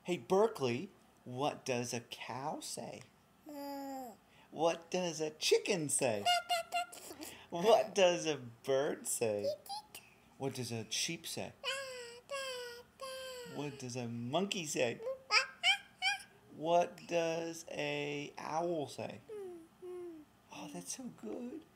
Hey, Berkeley, what does a cow say? What does a chicken say? What does a bird say? What does a sheep say? What does a monkey say? What does a owl say? Oh, that's so good.